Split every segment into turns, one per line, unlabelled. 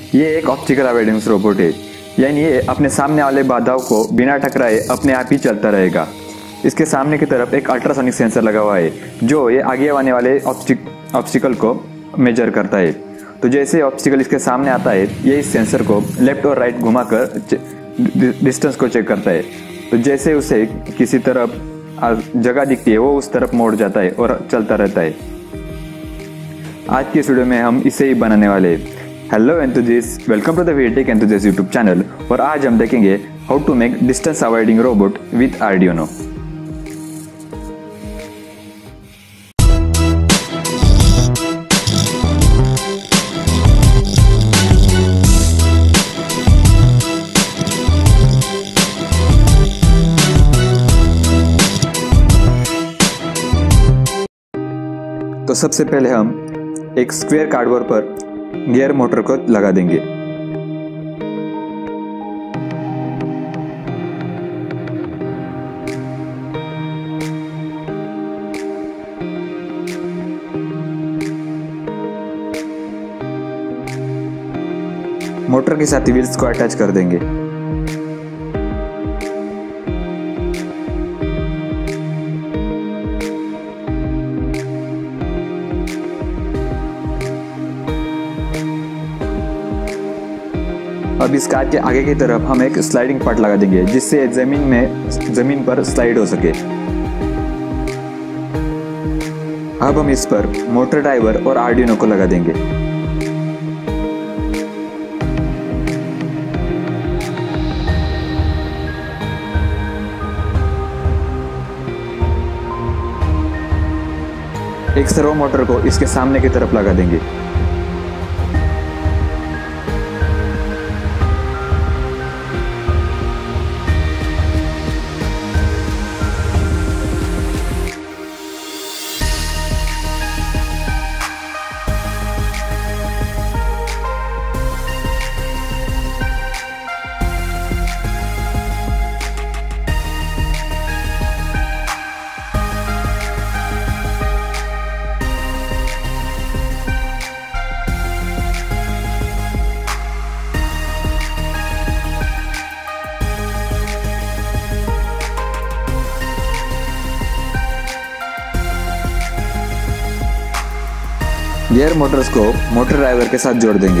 ये एक optical avoidance robot है, यानी ये अपने सामने वाले बाधाओं को बिना टकराए अपने आप ही चलता रहेगा। इसके सामने की तरफ एक अल्ट्रासोनिक सेंसर लगा हुआ है जो ये आगे आने वाले ऑब्स्टिकल को मेजर करता है। तो जैसे ऑब्स्टिकल इसके सामने आता है, ये इस सेंसर को लेफ्ट और राइट घुमाकर डिस्टेंस को चेक करता है। तो जैसे उसे किसी तरफ जगह दिखती है, वो उस तरफ मोड़ जाता है और चलता रहता है। आज की इस वीडियो में हम इसे ही बनाने वाले हैं। Hello enthusiast, welcome to the VTech enthusiast YouTube channel. और आज हम देखेंगे how to make distance avoiding robot with Arduino. तो सबसे पहले हम एक स्क्वायर कार्डबोर्ड पर गियर मोटर को लगा देंगे। मोटर के साथ व्हील्स को अटैच कर देंगे। अब इस कार के आगे की तरफ हम एक स्लाइडिंग पार्ट लगा देंगे, जिससे जमीन पर स्लाइड हो सके। अब हम इस पर मोटर ड्राइवर और आर्डिनो को लगा देंगे। एक सर्वो मोटर को इसके सामने की तरफ लगा देंगे। गियर मोटर्स को मोटर ड्राइवर के साथ जोड़ देंगे।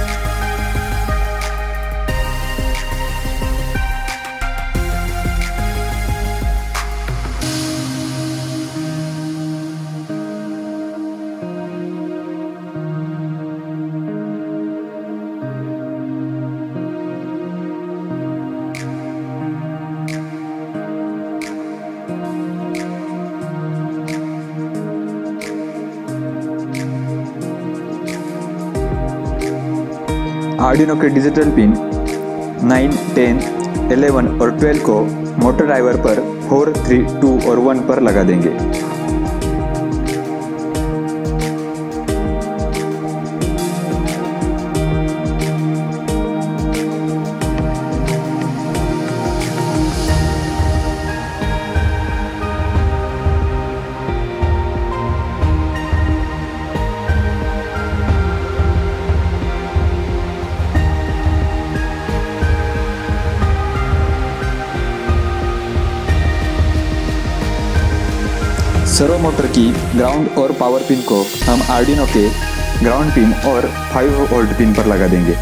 आर्डिनो के डिजिटल पिन 9, 10, 11 और 12 को मोटर ड्राइवर पर 4, 3, 2 और 1 पर लगा देंगे। सर्वो मोटर की ग्राउंड और पावर पिन को हम आर्डिनो के ग्राउंड पिन और 5 वोल्ट पिन पर लगा देंगे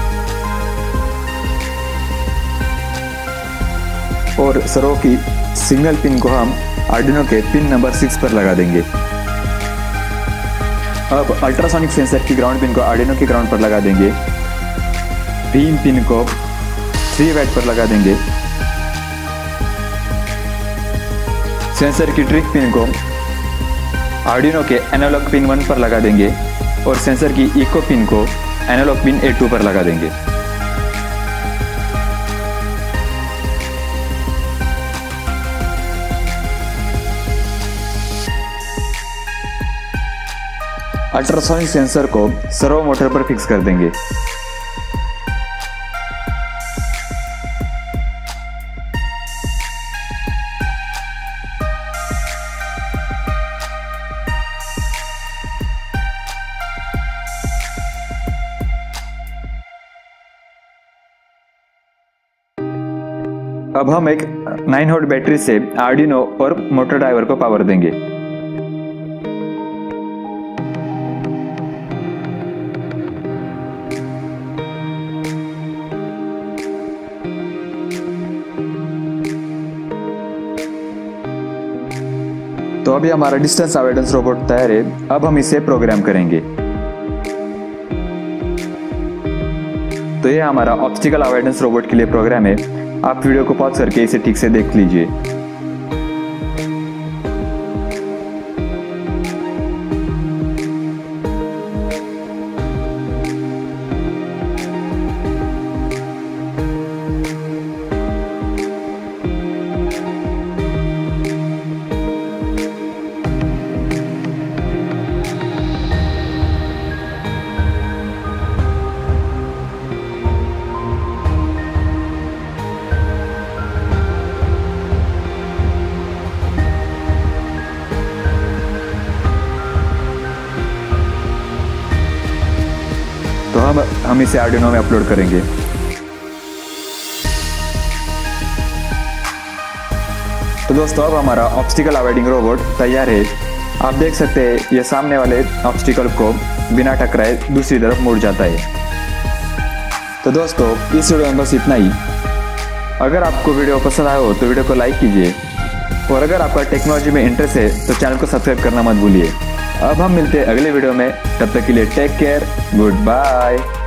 और सर्वो की सिग्नल पिन को हम आर्डिनो के पिन नंबर 6 पर लगा देंगे। अब अल्ट्रासोनिक सेंसर की ग्राउंड पिन को आर्डिनो के ग्राउंड पर लगा देंगे। बीम पिन को 3 वॉट पर लगा देंगे। सेंसर की ट्रिक पिन को आर्डिनो के एनालॉग पिन 1 पर लगा देंगे और सेंसर की इको पिन को एनालॉग पिन A2 पर लगा देंगे। अल्ट्रासोनिक सेंसर को सर्वो मोटर पर फिक्स कर देंगे। अब हम एक 9 वोल्ट बैटरी से आर्डिनो और मोटर ड्राइवर को पावर देंगे। तो अभी हमारा डिस्टेंस अवॉइडेंस रोबोट तैयार है। अब हम इसे प्रोग्राम करेंगे। तो ये हमारा ऑब्स्टिकल अवॉइडेंस रोबोट के लिए प्रोग्राम है। आप वीडियो को पॉज करके इसे ठीक से देख लीजिए। तो हम इसे आर्डिनो में अपलोड करेंगे। तो दोस्तों अब हमारा ऑब्स्टिकल अवॉइडिंग रोबोट तैयार है। आप देख सकते हैं ये सामने वाले ऑब्स्टिकल को बिना टकराए दूसरी तरफ मुड़ जाता है। तो दोस्तों इस वीडियो में बस इतना ही। अगर आपको वीडियो पसंद आया हो तो वीडियो को लाइक कीजिए, और अगर आपका टेक्नोलॉजी में इंटरेस्ट है तो चैनल को सब्सक्राइब करना मत भूलिए। अब हम मिलते हैं अगले वीडियो में, तब तक के लिए टेक केयर, गुड बाय।